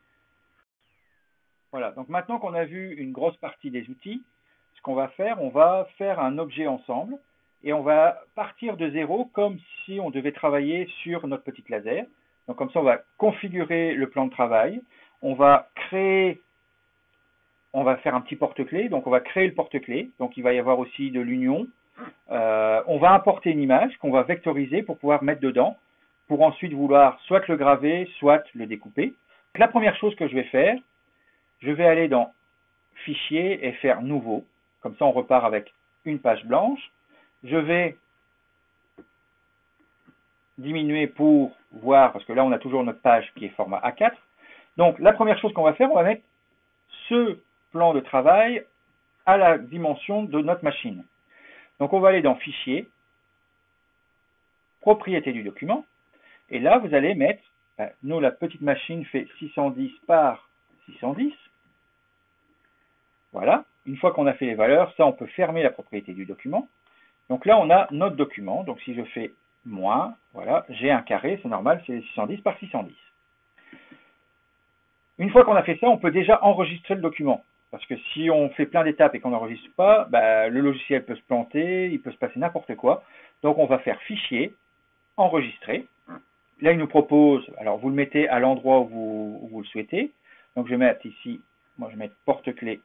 Voilà. Donc, maintenant qu'on a vu une grosse partie des outils, ce qu'on va faire, on va faire un objet ensemble et on va partir de zéro comme si on devait travailler sur notre petite laser. Donc, comme ça, on va configurer le plan de travail. On va créer On va faire un petit porte-clés, donc on va créer le porte-clés, donc il va y avoir aussi de l'union. Euh, on va importer une image qu'on va vectoriser pour pouvoir mettre dedans, pour ensuite vouloir soit le graver, soit le découper. Donc, la première chose que je vais faire, je vais aller dans Fichier et faire Nouveau, comme ça on repart avec une page blanche. Je vais diminuer pour voir, parce que là on a toujours notre page qui est format A quatre. Donc la première chose qu'on va faire, on va mettre ce plan de travail à la dimension de notre machine. Donc on va aller dans Fichier, Propriété du document, et là vous allez mettre, ben, nous la petite machine fait six cent dix par six cent dix. Voilà, une fois qu'on a fait les valeurs, ça on peut fermer la propriété du document. Donc là on a notre document, donc si je fais moins, voilà, j'ai un carré, c'est normal, c'est six cent dix par six cent dix. Une fois qu'on a fait ça, on peut déjà enregistrer le document. Parce que si on fait plein d'étapes et qu'on n'enregistre pas, bah, le logiciel peut se planter, il peut se passer n'importe quoi. Donc on va faire Fichier, Enregistrer. Là, il nous propose, alors vous le mettez à l'endroit où vous, où vous le souhaitez. Donc je vais mettre ici, moi je vais mettre porte-clés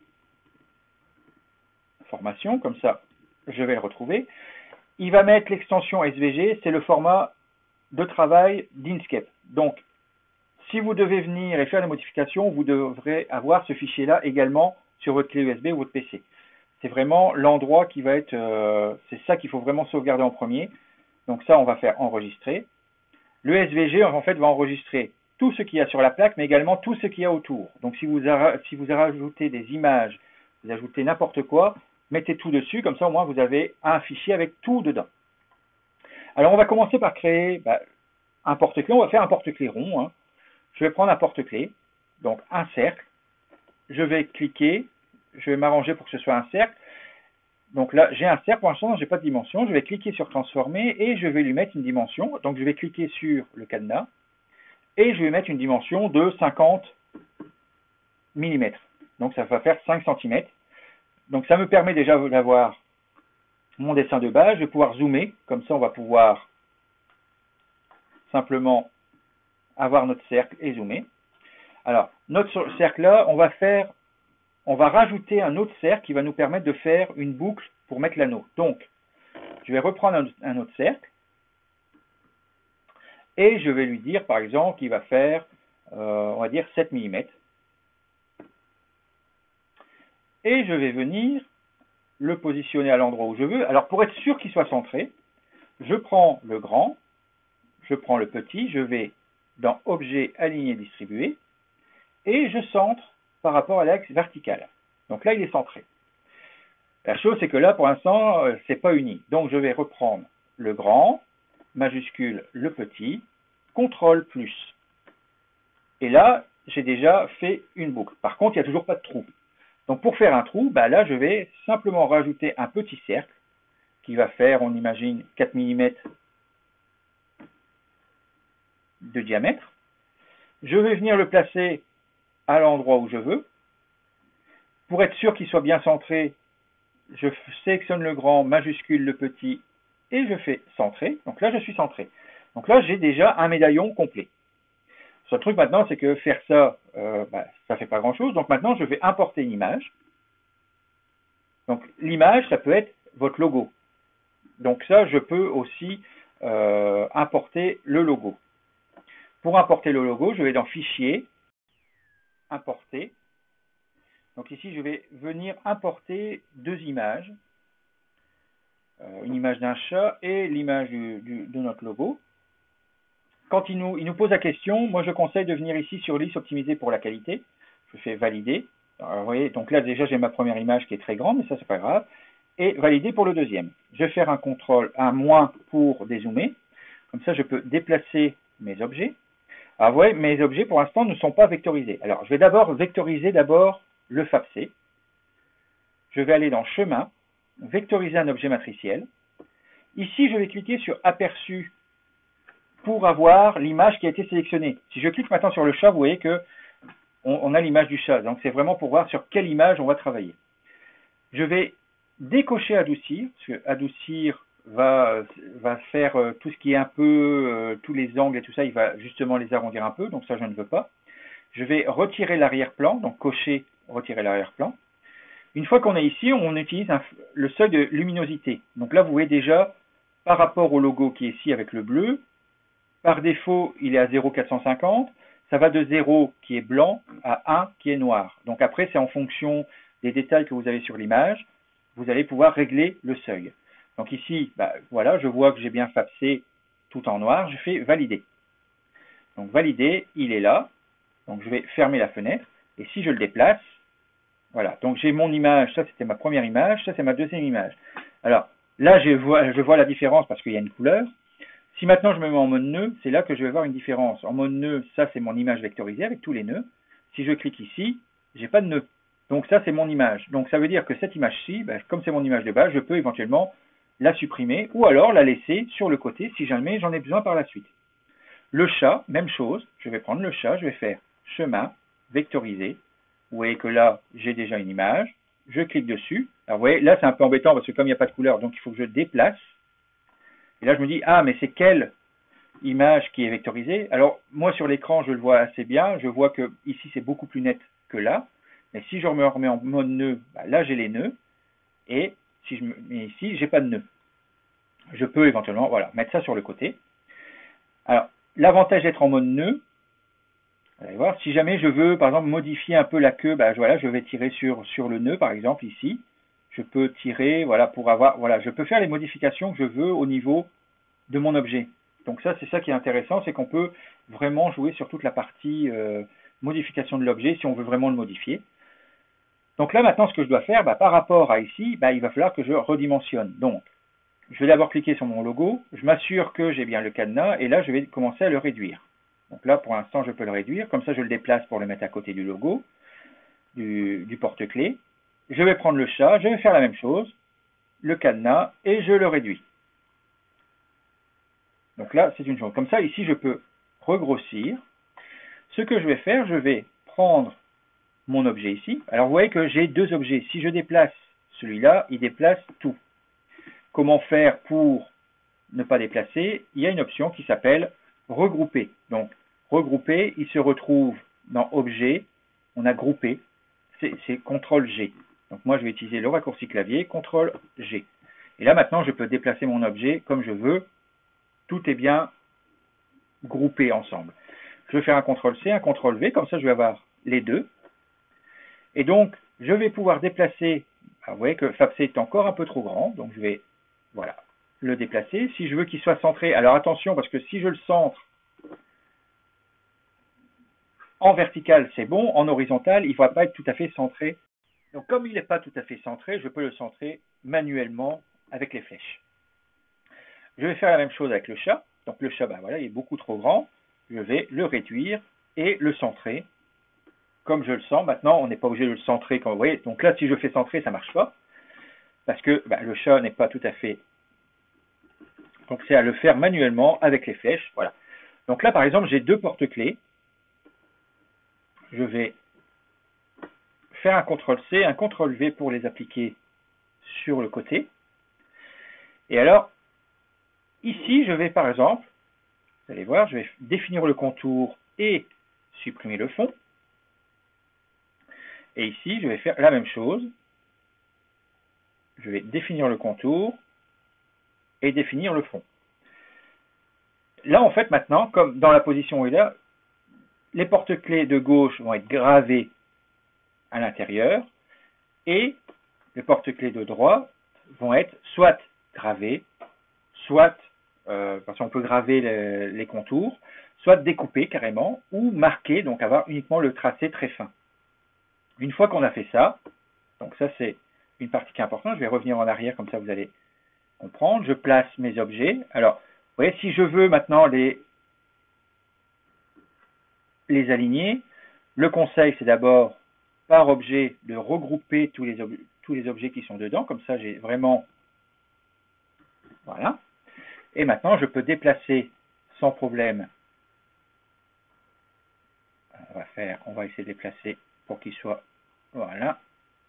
formation, comme ça je vais le retrouver. Il va mettre l'extension S V G, c'est le format de travail d'Inkscape. Donc si vous devez venir et faire des modifications, vous devrez avoir ce fichier-là également sur votre clé U S B ou votre P C. C'est vraiment l'endroit qui va être, euh, c'est ça qu'il faut vraiment sauvegarder en premier. Donc ça, on va faire enregistrer. Le S V G, en fait, va enregistrer tout ce qu'il y a sur la plaque, mais également tout ce qu'il y a autour. Donc si vous, si vous rajoutez des images, vous ajoutez n'importe quoi, mettez tout dessus, comme ça au moins vous avez un fichier avec tout dedans. Alors on va commencer par créer bah, un porte-clés. On va faire un porte-clés rond, hein. Je vais prendre un porte-clés, donc un cercle. Je vais cliquer, je vais m'arranger pour que ce soit un cercle. Donc là, j'ai un cercle, pour l'instant, je n'ai pas de dimension. Je vais cliquer sur transformer et je vais lui mettre une dimension. Donc je vais cliquer sur le cadenas et je vais mettre une dimension de cinquante millimètres. Donc ça va faire cinq centimètres. Donc ça me permet déjà d'avoir mon dessin de base. Je vais pouvoir zoomer, comme ça on va pouvoir simplement avoir notre cercle et zoomer. Alors, notre cercle là, on va faire, on va rajouter un autre cercle qui va nous permettre de faire une boucle pour mettre l'anneau. Donc, je vais reprendre un, un autre cercle et je vais lui dire, par exemple, qu'il va faire, euh, on va dire sept millimètres. Et je vais venir le positionner à l'endroit où je veux. Alors, pour être sûr qu'il soit centré, je prends le grand, je prends le petit, je vais dans Objet, Aligner, Distribuer, et je centre par rapport à l'axe vertical. Donc là, il est centré. La chose, c'est que là, pour l'instant, euh, c'est pas uni. Donc, je vais reprendre le grand, majuscule le petit, contrôle plus. Et là, j'ai déjà fait une boucle. Par contre, il n'y a toujours pas de trou. Donc pour faire un trou, bah là je vais simplement rajouter un petit cercle qui va faire, on imagine, quatre millimètres de diamètre. Je vais venir le placer à l'endroit où je veux. Pour être sûr qu'il soit bien centré, je sélectionne le grand, majuscule le petit et je fais centrer. Donc là je suis centré. Donc là j'ai déjà un médaillon complet. Le seul truc maintenant c'est que faire ça, euh, bah, ça ne fait pas grand chose. Donc maintenant je vais importer une image. Donc l'image ça peut être votre logo. Donc ça je peux aussi euh, importer le logo. Pour importer le logo, je vais dans Fichier, Importer. Donc ici, je vais venir importer deux images. Euh, une image d'un chat et l'image de notre logo. Quand il nous, il nous pose la question, moi je conseille de venir ici sur liste optimisée pour la qualité. Je fais Valider. Alors, vous voyez, donc là déjà j'ai ma première image qui est très grande, mais ça c'est pas grave. Et Valider pour le deuxième. Je vais faire un contrôle, un moins pour dézoomer. Comme ça je peux déplacer mes objets. Alors vous voyez, mes objets pour l'instant ne sont pas vectorisés. Alors je vais d'abord vectoriser d'abord le F A B C. Je vais aller dans Chemin, vectoriser un objet matriciel. Ici je vais cliquer sur Aperçu pour avoir l'image qui a été sélectionnée. Si je clique maintenant sur le chat, vous voyez que on, on a l'image du chat. Donc c'est vraiment pour voir sur quelle image on va travailler. Je vais décocher Adoucir, parce que Adoucir va, va faire euh, tout ce qui est un peu, euh, tous les angles et tout ça, il va justement les arrondir un peu, donc ça je ne veux pas. Je vais retirer l'arrière-plan, donc cocher, retirer l'arrière-plan. Une fois qu'on est ici, on utilise un, le seuil de luminosité. Donc là, vous voyez déjà, par rapport au logo qui est ici avec le bleu, par défaut, il est à zéro virgule quatre cent cinquante. Ça va de zéro qui est blanc à un qui est noir. Donc après, c'est en fonction des détails que vous avez sur l'image, vous allez pouvoir régler le seuil. Donc ici, bah, voilà, je vois que j'ai bien F A B C tout en noir. Je fais Valider. Donc Valider, il est là. Donc je vais fermer la fenêtre. Et si je le déplace, voilà. Donc j'ai mon image. Ça, c'était ma première image. Ça, c'est ma deuxième image. Alors là, je vois, je vois la différence parce qu'il y a une couleur. Si maintenant je me mets en mode nœud, c'est là que je vais voir une différence. En mode nœud, ça c'est mon image vectorisée avec tous les nœuds. Si je clique ici, j'ai pas de nœud. Donc ça c'est mon image. Donc ça veut dire que cette image-ci, ben, comme c'est mon image de base, je peux éventuellement la supprimer ou alors la laisser sur le côté si jamais j'en ai besoin par la suite. Le chat, même chose. Je vais prendre le chat, je vais faire chemin, vectoriser. Vous voyez que là, j'ai déjà une image. Je clique dessus. Alors vous voyez, là c'est un peu embêtant parce que comme il n'y a pas de couleur, donc il faut que je déplace. Et là, je me dis, ah, mais c'est quelle image qui est vectorisée? Alors, moi, sur l'écran, je le vois assez bien. Je vois que ici, c'est beaucoup plus net que là. Mais si je me remets en mode nœud, bah, là, j'ai les nœuds. Et si je me mets ici, j'ai pas de nœud. Je peux éventuellement, voilà, mettre ça sur le côté. Alors, l'avantage d'être en mode nœud, vous allez voir, si jamais je veux, par exemple, modifier un peu la queue, bah, voilà, je vais tirer sur, sur le nœud, par exemple, ici. Je peux tirer, voilà, pour avoir, voilà, je peux faire les modifications que je veux au niveau de mon objet. Donc ça, c'est ça qui est intéressant, c'est qu'on peut vraiment jouer sur toute la partie euh, modification de l'objet si on veut vraiment le modifier. Donc là, maintenant, ce que je dois faire, bah, par rapport à ici, bah, il va falloir que je redimensionne. Donc, je vais d'abord cliquer sur mon logo, je m'assure que j'ai bien le cadenas, et là, je vais commencer à le réduire. Donc là, pour l'instant, je peux le réduire, comme ça, je le déplace pour le mettre à côté du logo, du, du porte-clés. Je vais prendre le chat, je vais faire la même chose, le cadenas, et je le réduis. Donc là, c'est une chose. Comme ça, ici, je peux regrossir. Ce que je vais faire, je vais prendre mon objet ici. Alors, vous voyez que j'ai deux objets. Si je déplace celui-là, il déplace tout. Comment faire pour ne pas déplacer? Il y a une option qui s'appelle regrouper. Donc, regrouper, il se retrouve dans Objet. On a groupé. C'est contrôle G. Donc moi, je vais utiliser le raccourci clavier, contrôle G. Et là, maintenant, je peux déplacer mon objet comme je veux. Tout est bien groupé ensemble. Je vais faire un contrôle C, un contrôle V, comme ça, je vais avoir les deux. Et donc, je vais pouvoir déplacer. Alors, vous voyez que F A B C est encore un peu trop grand, donc je vais, voilà, le déplacer. Si je veux qu'il soit centré, alors attention, parce que si je le centre en vertical, c'est bon. En horizontal, il ne va pas être tout à fait centré. Donc, comme il n'est pas tout à fait centré, je peux le centrer manuellement avec les flèches. Je vais faire la même chose avec le chat. Donc, le chat, ben voilà, il est beaucoup trop grand. Je vais le réduire et le centrer comme je le sens. Maintenant, on n'est pas obligé de le centrer, comme vous voyez. Donc là, si je fais centrer, ça ne marche pas, parce que bah, le chat n'est pas tout à fait... Donc c'est à le faire manuellement avec les flèches. Voilà. Donc là, par exemple, j'ai deux porte-clés. Je vais faire un contrôle C, un contrôle V pour les appliquer sur le côté. Et alors, ici, je vais par exemple, vous allez voir, je vais définir le contour et supprimer le fond. Et ici, je vais faire la même chose. Je vais définir le contour et définir le fond. Là, en fait, maintenant, comme dans la position où il est là, les porte-clés de gauche vont être gravés à l'intérieur et les porte-clés de droite vont être soit gravés, soit, euh, parce qu'on peut graver les, les contours, soit découpés carrément ou marqués, donc avoir uniquement le tracé très fin. Une fois qu'on a fait ça, donc ça c'est une partie qui est importante, je vais revenir en arrière comme ça vous allez comprendre. Je place mes objets. Alors, vous voyez, si je veux maintenant les, les aligner, le conseil c'est d'abord par objet de regrouper tous les, ob tous les objets qui sont dedans. Comme ça, j'ai vraiment... Voilà. Et maintenant, je peux déplacer sans problème. On va faire, on va essayer de déplacer pour qu'ils soient... Voilà.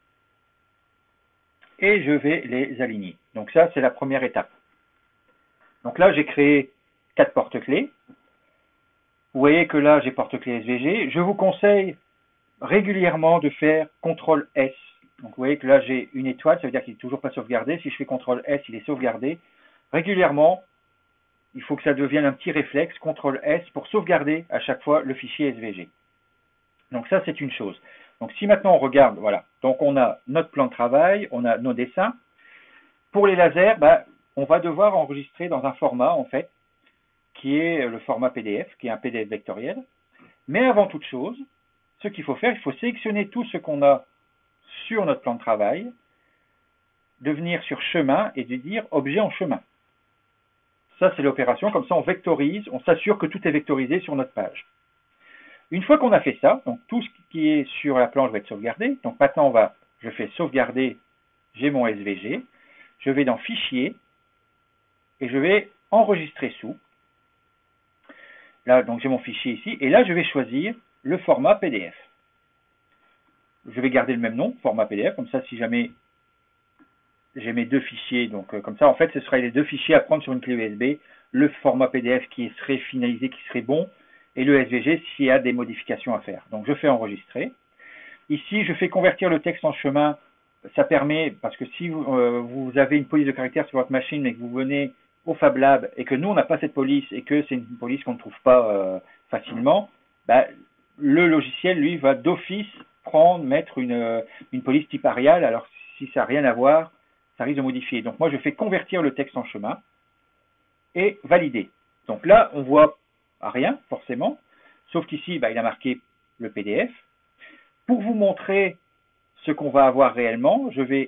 Et je vais les aligner. Donc ça, c'est la première étape. Donc là, j'ai créé quatre porte-clés. Vous voyez que là, j'ai porte-clés S V G. Je vous conseille régulièrement de faire contrôle S. Donc vous voyez que là, j'ai une étoile, ça veut dire qu'il n'est toujours pas sauvegardé. Si je fais contrôle S, il est sauvegardé. Régulièrement, il faut que ça devienne un petit réflexe, contrôle S, pour sauvegarder à chaque fois le fichier S V G. Donc ça, c'est une chose. Donc si maintenant on regarde, voilà, donc on a notre plan de travail, on a nos dessins. Pour les lasers, bah, on va devoir enregistrer dans un format, en fait, qui est le format P D F, qui est un P D F vectoriel. Mais avant toute chose, ce qu'il faut faire, il faut sélectionner tout ce qu'on a sur notre plan de travail, de venir sur chemin et de dire objet en chemin. Ça, c'est l'opération. Comme ça, on vectorise, on s'assure que tout est vectorisé sur notre page. Une fois qu'on a fait ça, donc tout ce qui est sur la planche va être sauvegardé. Donc maintenant, on va, je fais sauvegarder, j'ai mon S V G. Je vais dans Fichier et je vais enregistrer sous. Là, donc j'ai mon fichier ici. Et là, je vais choisir le format P D F. Je vais garder le même nom, format P D F. Comme ça, si jamais j'ai mes deux fichiers, donc euh, comme ça, en fait, ce seraient les deux fichiers à prendre sur une clé U S B. Le format P D F qui serait finalisé, qui serait bon, et le S V G s'il y a des modifications à faire. Donc, je fais enregistrer. Ici, je fais convertir le texte en chemin. Ça permet, parce que si vous, euh, vous avez une police de caractère sur votre machine, mais que vous venez au Fab Lab, et que nous, on n'a pas cette police, et que c'est une police qu'on ne trouve pas euh, facilement, bah, le logiciel, lui, va d'office prendre, mettre une, une police type Arial, alors si ça n'a rien à voir, ça risque de modifier. Donc moi, je fais convertir le texte en chemin et valider. Donc là, on voit rien, forcément, sauf qu'ici, bah, il a marqué le P D F. Pour vous montrer ce qu'on va avoir réellement, je vais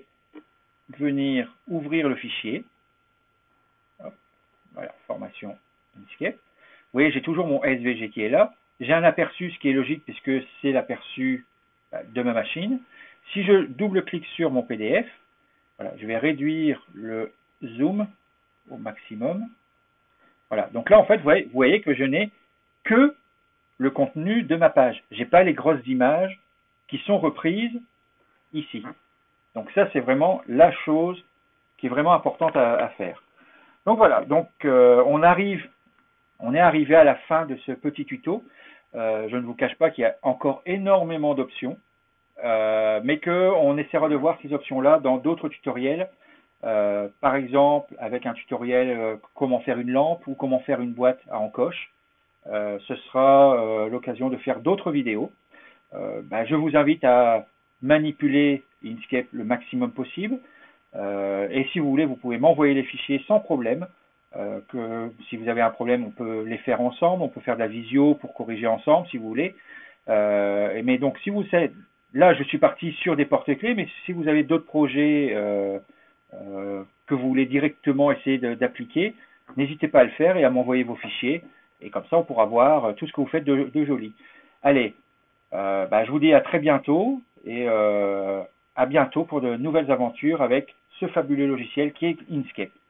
venir ouvrir le fichier. Hop, voilà, formation Inkscape. Vous voyez, j'ai toujours mon S V G qui est là. J'ai un aperçu, ce qui est logique, puisque c'est l'aperçu de ma machine. Si je double-clique sur mon P D F, voilà, je vais réduire le zoom au maximum. Voilà, donc là, en fait, vous voyez, vous voyez que je n'ai que le contenu de ma page. Je n'ai pas les grosses images qui sont reprises ici. Donc ça, c'est vraiment la chose qui est vraiment importante à, à faire. Donc voilà, donc euh, on arrive, on est arrivé à la fin de ce petit tuto. Euh, je ne vous cache pas qu'il y a encore énormément d'options, euh, mais qu'on essaiera de voir ces options-là dans d'autres tutoriels. Euh, par exemple, avec un tutoriel euh, comment faire une lampe ou comment faire une boîte à encoche. Euh, ce sera euh, l'occasion de faire d'autres vidéos. Euh, ben, je vous invite à manipuler Inkscape le maximum possible. Euh, et si vous voulez, vous pouvez m'envoyer les fichiers sans problème. Euh, que si vous avez un problème, on peut les faire ensemble. On peut faire de la visio pour corriger ensemble, si vous voulez. Euh, mais donc, si vous savez, là, je suis parti sur des porte-clés, mais si vous avez d'autres projets euh, euh, que vous voulez directement essayer d'appliquer, n'hésitez pas à le faire et à m'envoyer vos fichiers. Et comme ça, on pourra voir tout ce que vous faites de, de joli. Allez, Euh, bah, je vous dis à très bientôt et euh, à bientôt pour de nouvelles aventures avec ce fabuleux logiciel qui est Inkscape.